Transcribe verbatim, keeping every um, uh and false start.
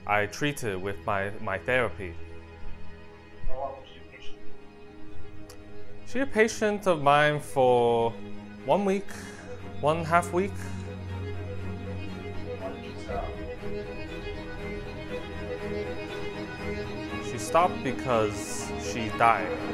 I treated with my, my therapy. How long was she a patient? She a patient of mine for one week, one half week. Why did she stop? She stopped because she died.